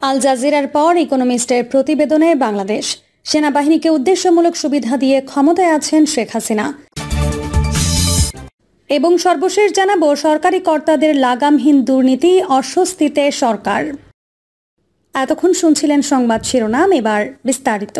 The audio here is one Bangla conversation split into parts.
আল জাজিরার পর ইকোনমিস্টের প্রতিবেদনে বাংলাদেশ সেনাবাহিনীকে উদ্দেশ্যমূলক সুবিধা দিয়ে ক্ষমতায় আছেন শেখ হাসিনা। এবং সর্বশেষ জানাবো সরকারি কর্তাদের লাগামহীন দুর্নীতি, অস্বস্তিতে সরকার। এতক্ষণ শুনছিলেন সংবাদ শিরোনাম, এবার বিস্তারিত।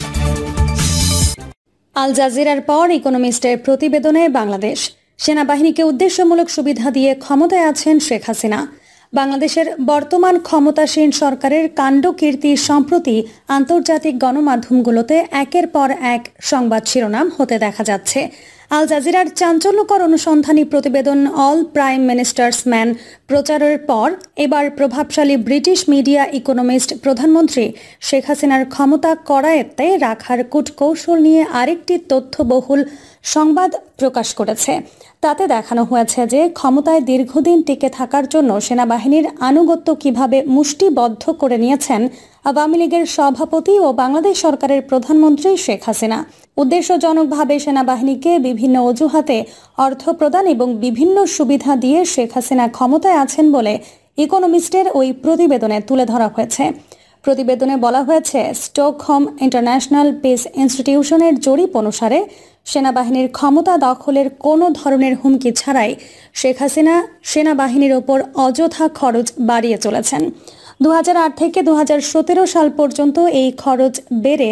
আল জাজিরার পর ইকোনমিস্টের প্রতিবেদনে বাংলাদেশ সেনাবাহিনীকে উদ্দেশ্যমূলক সুবিধা দিয়ে ক্ষমতায় আছেন শেখ হাসিনা। বাংলাদেশের বর্তমান ক্ষমতাসীন সরকারের কাণ্ডকীর্তি সম্প্রতি আন্তর্জাতিক গণমাধ্যমগুলোতে একের পর এক সংবাদ শিরোনাম হতে দেখা যাচ্ছে। আল জাজিরার চাঞ্চল্যকর অনুসন্ধানী প্রতিবেদন অল প্রাইম মিনিস্টার্স ম্যান প্রচারের পর এবার প্রভাবশালী ব্রিটিশ মিডিয়া ইকোনমিস্ট প্রধানমন্ত্রী শেখ হাসিনার ক্ষমতা করায়ত্তে রাখার কূটকৌশল নিয়ে আরেকটি তথ্যবহুল সংবাদ প্রকাশ করেছে। তাতে দেখানো হয়েছে যে ক্ষমতায় দীর্ঘদিন টিকে থাকার জন্য সেনাবাহিনীর আনুগত্য কিভাবে মুষ্টিবদ্ধ করে নিয়েছেন আওয়ামী লীগের সভাপতি ও বাংলাদেশ সরকারের প্রধানমন্ত্রী শেখ হাসিনা। উদ্দেশ্যজনকভাবে সেনাবাহিনীকে বিভিন্ন অজুহাতে অর্থ প্রদান এবং বিভিন্ন সুবিধা দিয়ে শেখ হাসিনা ক্ষমতায় আছেন বলে ইকোনমিস্টের ওই প্রতিবেদনে তুলে ধরা হয়েছে। প্রতিবেদনে বলা হয়েছে, স্টকহোম ইন্টারন্যাশনাল পিস ইনস্টিটিউশনের জরিপ অনুসারে সেনাবাহিনীর ক্ষমতা দখলের কোনো ধরনের হুমকি ছাড়াই শেখ হাসিনা সেনাবাহিনীর ওপর অযথা খরচ বাড়িয়ে চলেছেন। 2008 থেকে 2017 সাল পর্যন্ত এই খরচ বেড়ে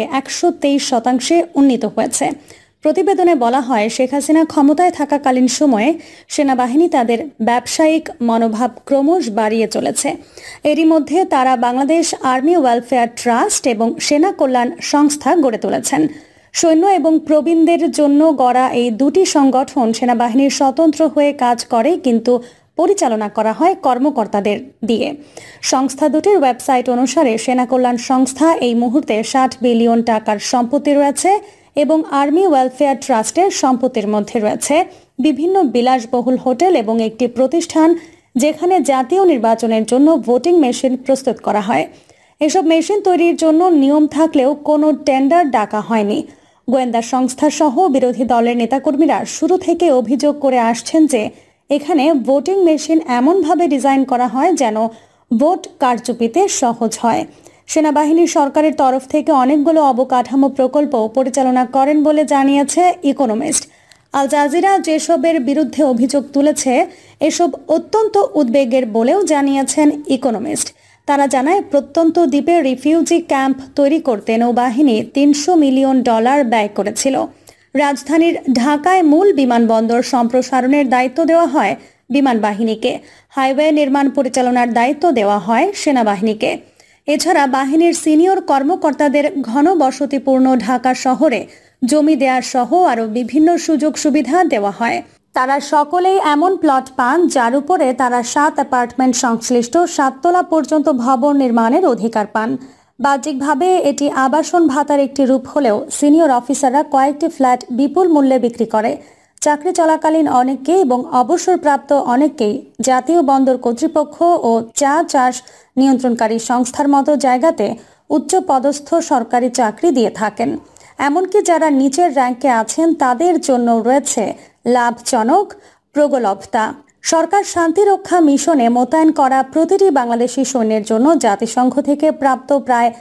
123% উন্নীত হয়েছে। প্রতিবেদনে বলা হয়, শেখ হাসিনা ক্ষমতায় থাকাকালীন সময়ে সেনাবাহিনী তাদের ব্যবসায়িক মনোভাব ক্রমশ বাড়িয়ে চলেছে। এরই মধ্যে তারা বাংলাদেশ আর্মি ওয়েলফেয়ার ট্রাস্ট এবং সেনা কল্যাণ সংস্থা গড়ে তুলেছেন। সৈন্য এবং প্রবীণদের জন্য গড়া এই দুটি সংগঠন সেনাবাহিনীর স্বতন্ত্র হয়ে কাজ করে, কিন্তু পরিচালনা করা হয় কর্মকর্তাদের দিয়ে। সংস্থা দুটির ওয়েবসাইট অনুসারে সেনা কল্যাণ সংস্থা এই মুহূর্তে 60 বিলিয়ন টাকার সম্পত্তি রয়েছে এবং আর্মি ওয়েলফেয়ার ট্রাস্টের সম্পত্তির মধ্যে রয়েছে বিভিন্ন বিলাসবহুল হোটেল এবং একটি প্রতিষ্ঠান যেখানে জাতীয় নির্বাচনের জন্য ভোটিং মেশিন প্রস্তুত করা হয়। এসব মেশিন তৈরির জন্য নিয়ম থাকলেও কোনো টেন্ডার ডাকা হয়নি। গোয়েন্দা সংস্থা সহ বিরোধী দলের নেতাকর্মীরা শুরু থেকে অভিযোগ করে আসছেন যে এখানে ভোটিং মেশিন এমনভাবে ডিজাইন করা হয় যেন ভোট কারচুপিতে সহজ হয়। সেনাবাহিনী সরকারের তরফ থেকে অনেকগুলো অবকাঠামো প্রকল্প পরিচালনা করেন বলে জানিয়েছে ইকোনমিস্ট। আল জাজিরা যেসবের বিরুদ্ধে অভিযোগ তুলেছে এসব অত্যন্ত উদ্বেগের বলেও জানিয়েছেন ইকোনমিস্ট। তারা জানায়, প্রত্যন্ত দ্বীপে রিফিউজি ক্যাম্প তৈরি করতে নৌবাহিনী $300 মিলিয়ন ব্যয় করেছিল। রাজধানীর ঢাকায় মূল বিমানবন্দর সম্প্রসারণের দায়িত্ব দেওয়া হয় বিমান বাহিনীকে। হাইওয়ে নির্মাণ পরিচালনার দায়িত্ব দেওয়া হয় সেনাবাহিনীকে। এছাড়া বাহিনীর সিনিয়র কর্মকর্তাদের ঘনবসতিপূর্ণ ঢাকা শহরে জমি দেওয়ার সহ আরও বিভিন্ন সুযোগ সুবিধা দেওয়া হয়। তারা সকলেই এমন প্লট পান যার উপরে তারা 7 অ্যাপার্টমেন্ট সংশ্লিষ্ট 7 তলা পর্যন্ত ভবন নির্মাণের অধিকার পান। বাহ্যিকভাবে এটি আবাসন ভাতার একটি রূপ হলেও সিনিয়র অফিসাররা কয়েকটি ফ্ল্যাট বিপুল মূল্যে বিক্রি করে। চাকরি চলাকালীন অনেককে এবং অবসরপ্রাপ্ত অনেককেই জাতীয় বন্দর কর্তৃপক্ষ ও চা চাষ নিয়ন্ত্রণকারী সংস্থার মতো জায়গাতে উচ্চ পদস্থ সরকারি চাকরি দিয়ে থাকেন। এমনকি যারা নিচের র্যাঙ্কে আছেন তাদের জন্য রয়েছে লাভজনক প্রগলভতা। সরকার শান্তিরক্ষা মিশনে মোতায়েন করা প্রতিটি বাংলাদেশি সৈন্যের জন্য জাতিসংঘ থেকে প্রাপ্ত প্রায়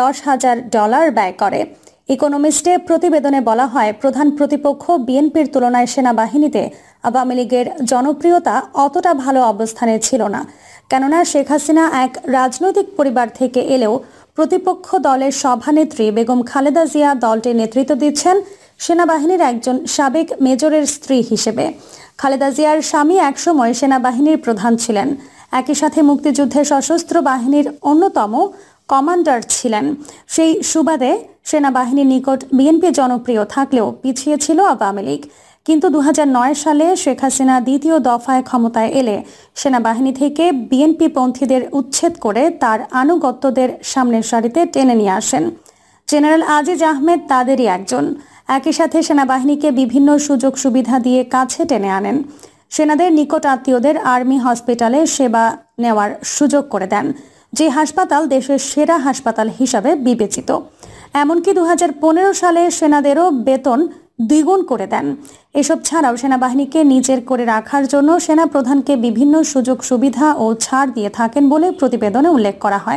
$10,000 ব্যয় করে। ইকোনমিস্টে প্রতিবেদনে বলা হয়, প্রধান প্রতিপক্ষ বিএনপির তুলনায় সেনাবাহিনীতে আওয়ামী লীগের জনপ্রিয়তা অতটা ভালো অবস্থানে ছিল না। কেননা শেখ হাসিনা এক রাজনৈতিক পরিবার থেকে এলেও প্রতিপক্ষ দলের সভানেত্রী বেগম খালেদা জিয়া দলটির নেতৃত্ব দিচ্ছেন সেনাবাহিনীর একজন সাবেক মেজরের স্ত্রী হিসেবে। খালেদা জিয়ার স্বামী একসময় সেনাবাহিনীর প্রধান ছিলেন। একই সাথে মুক্তিযুদ্ধের সশস্ত্র বাহিনীর অন্যতম কমান্ডার ছিলেন। সেই সুবাদে সেনাবাহিনীর নিকট বিএনপি জনপ্রিয় থাকলেও পিছিয়ে ছিল আওয়ামী লীগ। কিন্তু 2009 সালে শেখ হাসিনা দ্বিতীয় দফায় ক্ষমতায় এলে সেনাবাহিনী থেকে বিএনপি পন্থীদের উচ্ছেদ করে তার আনুগত্যদের সামনের সারিতে টেনে নিয়ে আসেন। জেনারেল আজিজ আহমেদ তাদেরই একজন। একই সাথে সেনাবাহিনীকে বিভিন্ন সুযোগ সুবিধা দিয়ে কাছে টেনে আনেন। সেনাদের নিকট আত্মীয়দের আর্মি হসপিটালে সেবা নেওয়ার সুযোগ করে দেন, যে হাসপাতাল দেশের সেরা হাসপাতাল হিসাবে বিবেচিত। এমনকি 2015 সালে সেনাদেরও বেতন দ্বিগুণ করে দেন। এসব ছাড়াও সেনাবাহিনীকে নিজের করে রাখার জন্য সেনা প্রধানকে বিভিন্ন সুযোগ সুবিধা ও ছাড় দিয়ে থাকেন বলে প্রতিবেদনে উল্লেখ করা হয়।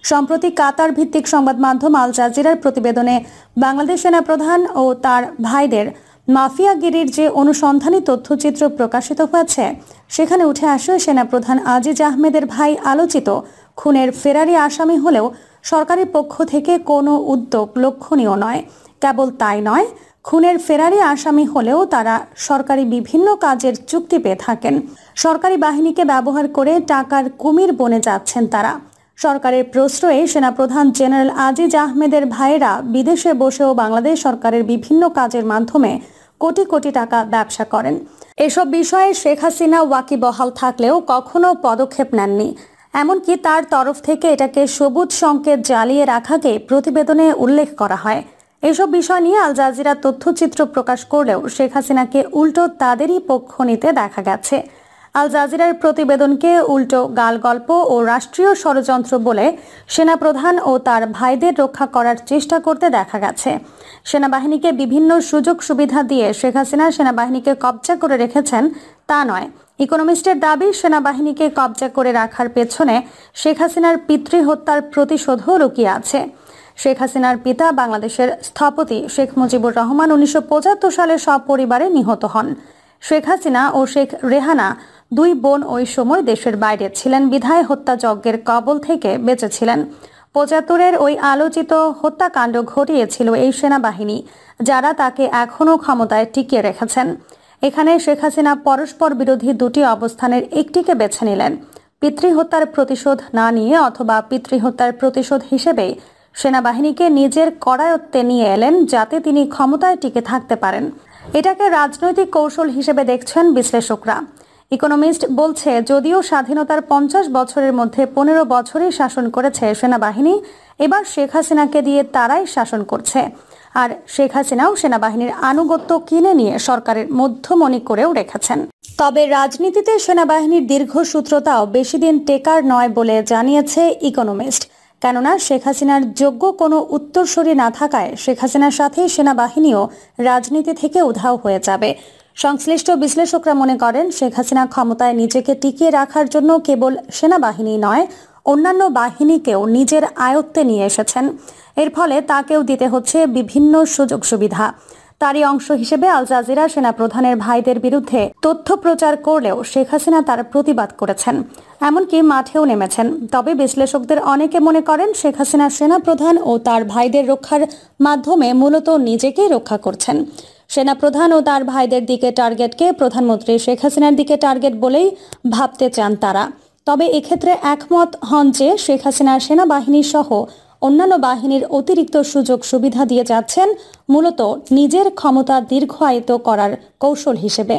সম্প্রতি কাতার ভিত্তিক সংবাদ মাধ্যম আল জাজিরার প্রতিবেদনে বাংলাদেশ সেনাপ্রধান ও তার ভাইদের মাফিয়াগিরির যে অনুসন্ধানী তথ্যচিত্র প্রকাশিত হয়েছে সেখানে উঠে আসে সেনাপ্রধান আজিজ আহমেদের ভাই আলোচিত খুনের ফেরারি আসামি হলেও সরকারি পক্ষ থেকে কোনো উদ্যোগ লক্ষণীয় নয়। কেবল তাই নয়, খুনের ফেরারি আসামি হলেও তারা সরকারি বিভিন্ন কাজের চুক্তি পেয়ে থাকেন। সরকারি বাহিনীকে ব্যবহার করে টাকার কুমির বনে যাচ্ছেন তারা। সরকারের প্রশ্রয়ে সেনাপ্রধান জেনারেল আজিজ আহমেদের ভাইয়েরা বিদেশে বসেও বাংলাদেশ সরকারের বিভিন্ন কাজের মাধ্যমে কোটি কোটি টাকা ব্যবসা করেন। এসব বিষয়ে শেখ হাসিনা ওয়াকিবহাল থাকলেও কখনো পদক্ষেপ নেননি। এমনকি তার তরফ থেকে এটাকে সবুজ সংকেত জ্বালিয়ে রাখাকে প্রতিবেদনে উল্লেখ করা হয়। এসব বিষয় নিয়ে আল জাজিরা তথ্যচিত্র প্রকাশ করলেও শেখ হাসিনাকে উল্টো তাদেরই পক্ষ নিতে দেখা গেছে। আল জাজিরার প্রতিবেদনকে উল্টো গালগল্প ও রাষ্ট্রীয় ষড়যন্ত্র বলে সেনাপ্রধান ও তার ভাইদের রক্ষা করার চেষ্টা করতে দেখা গেছে। সেনাবাহিনীকে বিভিন্ন সুযোগ সুবিধা দিয়ে শেখ হাসিনা সেনাবাহিনীকে কবজা করে রেখেছেন তা নয়। ইকোনমিস্টের দাবি, সেনাবাহিনীকে কবজা করে রাখার পেছনে শেখ হাসিনার পিতৃহত্যার প্রতিশোধও লুকিয়ে আছে। শেখ হাসিনার পিতা বাংলাদেশের স্থপতি শেখ মুজিবুর রহমান 1975 সালে সপরিবারে নিহত হন। শেখ হাসিনা ও শেখ রেহানা দুই বোন ওই সময় দেশের বাইরে ছিলেন বিধায় হত্যাযজ্ঞের কবল থেকে বেঁচেছিলেন। 75-এর ওই আলোচিত হত্যাকাণ্ড ঘটিয়েছিল এই সেনাবাহিনী, যারা তাকে এখনও ক্ষমতায় টিকিয়ে রেখেছেন। এখানে শেখ হাসিনা পরস্পর বিরোধী দুটি অবস্থানের একটিকে বেছে নিলেন। পিতৃহত্যার প্রতিশোধ না নিয়ে অথবা পিতৃহত্যার প্রতিশোধ হিসেবে সেনাবাহিনীকে নিজের করায়ত্তে নিয়ে এলেন, যাতে তিনি ক্ষমতায় টিকে থাকতে পারেন। এটাকে রাজনৈতিক কৌশল হিসেবে দেখছেন বিশ্লেষকরা। ইকোনমিস্ট বলছে, যদিও স্বাধীনতার 50 বছরের মধ্যে 15 বছরই শাসন করেছে সেনাবাহিনী, এবার শেখ হাসিনাকে দিয়ে তারাই শাসন করছে। আর শেখ হাসিনাও সেনাবাহিনীর আনুগত্য কিনে নিয়ে সরকারের মধ্যমণি করেও রেখেছেন। তবে রাজনীতিতে সেনাবাহিনীর দীর্ঘসূত্রতাও বেশি দিন টেকার নয় বলে জানিয়েছে ইকোনমিস্ট। কেননা শেখ হাসিনার যোগ্য কোনো উত্তরসূরি না থাকায় শেখ হাসিনার সাথে সেনাবাহিনীও রাজনীতি থেকে উধাও হয়ে যাবে। সংশ্লিষ্ট বিশ্লেষকরা মনে করেন, শেখ হাসিনা ক্ষমতায় নিজেকে টিকিয়ে রাখার জন্য কেবল সেনাবাহিনী নয়, অন্যান্য বাহিনীকেও নিজের আয়ত্তে নিয়ে এসেছেন। এর ফলে তাকেও দিতে হচ্ছে বিভিন্ন সুযোগ সুবিধা। তারই অংশ হিসেবে আল জাজিরা সেনাপ্রধানের ভাইদের বিরুদ্ধে তথ্য প্রচার করলেও শেখ হাসিনা তার প্রতিবাদ করেছেন, এমনকি মাঠেও নেমেছেন। তবে বিশ্লেষকদের অনেকে মনে করেন, শেখ হাসিনা সেনাপ্রধান ও তার ভাইদের রক্ষার মাধ্যমে মূলত নিজেকেই রক্ষা করছেন। সেনাপ্রধান ও তার ভাইদের দিকে টার্গেটকে প্রধানমন্ত্রী শেখ হাসিনার দিকে টার্গেট বলেই ভাবতে চান তারা। তবে এক্ষেত্রে একমত হন যে শেখ হাসিনা সেনাবাহিনী সহ অন্যান্য বাহিনীর অতিরিক্ত সুযোগ সুবিধা দিয়ে যাচ্ছেন মূলত নিজের ক্ষমতা দীর্ঘায়িত করার কৌশল হিসেবে।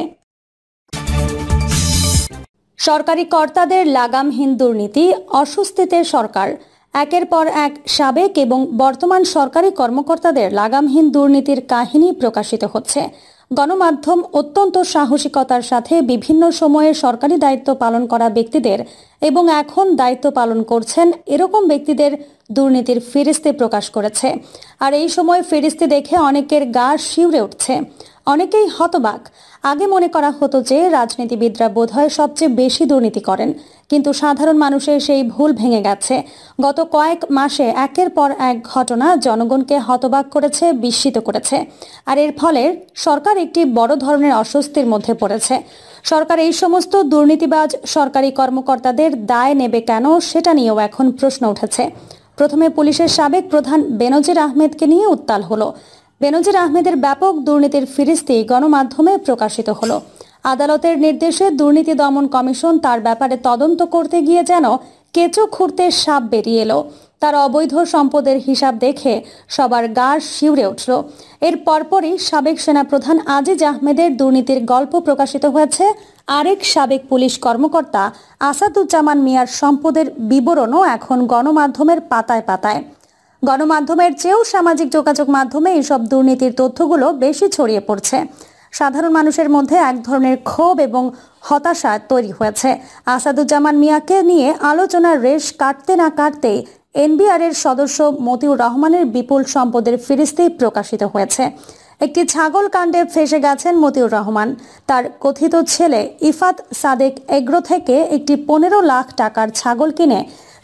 সরকারি কর্তাদের লাগামহীন দুর্নীতি, অস্বস্তিতে সরকার। একের পর এক সাবেক এবং বর্তমান সরকারি কর্মকর্তাদের লাগামহীন দুর্নীতির কাহিনী প্রকাশিত হচ্ছে। গণমাধ্যম অত্যন্ত সাহসিকতার সাথে বিভিন্ন সময়ে সরকারি দায়িত্ব পালন করা ব্যক্তিদের এবং এখন দায়িত্ব পালন করছেন এরকম ব্যক্তিদের দুর্নীতির ফিরিস্তি প্রকাশ করেছে। আর এই সময় ফিরিস্তি দেখে অনেকের গা শিউরে উঠছে, অনেকেই হতবাক। আগে মনে করা হতো যে রাজনীতিবিদরা বোধহয় সবচেয়ে বেশি দুর্নীতি করেন, কিন্তু সাধারণ মানুষের সেই ভুল ভেঙে গেছে। গত কয়েক মাসে একের পর এক ঘটনা জনগণকে হতবাক করেছে, বিস্মিত করেছে। আর এর ফলে সরকার একটি বড় ধরনের অস্বস্তির মধ্যে পড়েছে। সরকার এই সমস্ত দুর্নীতিবাজ সরকারি কর্মকর্তাদের দায় নেবে কেন, সেটা নিয়েও এখন প্রশ্ন উঠেছে। প্রথমে পুলিশের সাবেক প্রধান বেনজির আহমেদকে নিয়ে উত্তাল হলো। বেনজির আহমেদের ব্যাপক দুর্নীতির ফিরিস্তি গণমাধ্যমে প্রকাশিত হলো। আদালতের নির্দেশে দুর্নীতি দমন কমিশন তার ব্যাপারে তদন্ত করতে গিয়ে যেন কেঁচো খুঁড়তে সাপ বেরিয়ে এলো। তার অবৈধ সম্পদের হিসাব দেখে সবার গা শিউরে উঠল। এর পরপরই সাবেক সেনাপ্রধান আজিজ আহমেদের দুর্নীতির গল্প প্রকাশিত হয়েছে। আরেক সাবেক পুলিশ কর্মকর্তা আসাদুজ্জামান মিয়ার সম্পদের বিবরণও এখন গণমাধ্যমের পাতায় পাতায়। গণমাধ্যমের চেয়েও সামাজিক যোগাযোগ মাধ্যমে এইসব দুর্নীতির তথ্যগুলো বেশি ছড়িয়ে পড়ছে। সাধারণ মানুষের মধ্যে এক ধরনের ক্ষোভ এবং হতাশা তৈরি হয়েছে। আসাদুজ্জামান মিয়াকে নিয়ে আলোচনার রেশ কাটতে না কাটতেই এনবিআরের সদস্য মতিউর রহমানের বিপুল সম্পদের ফিরিস্তি প্রকাশিত হয়েছে। একটি ছাগল কাণ্ডে ফেঁসে গেছেন মতিউর রহমান। তার কথিত ছেলে ইফাত সাদেক এগ্রো থেকে একটি 15 লাখ টাকার ছাগল কিনে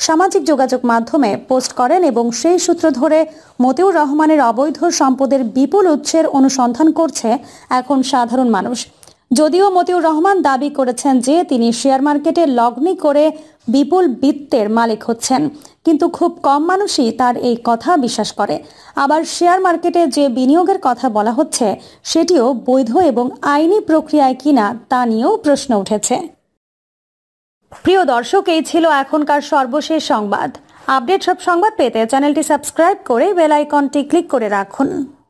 সামাজিক যোগাযোগ মাধ্যমে পোস্ট করেন এবং সেই সূত্র ধরে মতিউর রহমানের অবৈধ সম্পদের বিপুল উৎসের অনুসন্ধান করছে এখন সাধারণ মানুষ। যদিও মতিউর রহমান দাবি করেছেন যে তিনি শেয়ার মার্কেটে লগ্নি করে বিপুল বিত্তের মালিক হচ্ছেন, কিন্তু খুব কম মানুষই তার এই কথা বিশ্বাস করে। আবার শেয়ার মার্কেটে যে বিনিয়োগের কথা বলা হচ্ছে সেটিও বৈধ এবং আইনি প্রক্রিয়ায় কিনা তা নিয়েও প্রশ্ন উঠেছে। প্রিয় দর্শক, এই ছিল এখনকার সর্বশেষ সংবাদ। আপডেট সব সংবাদ পেতে চ্যানেলটি সাবস্ক্রাইব করে বেল আইকনটি ক্লিক করে রাখুন।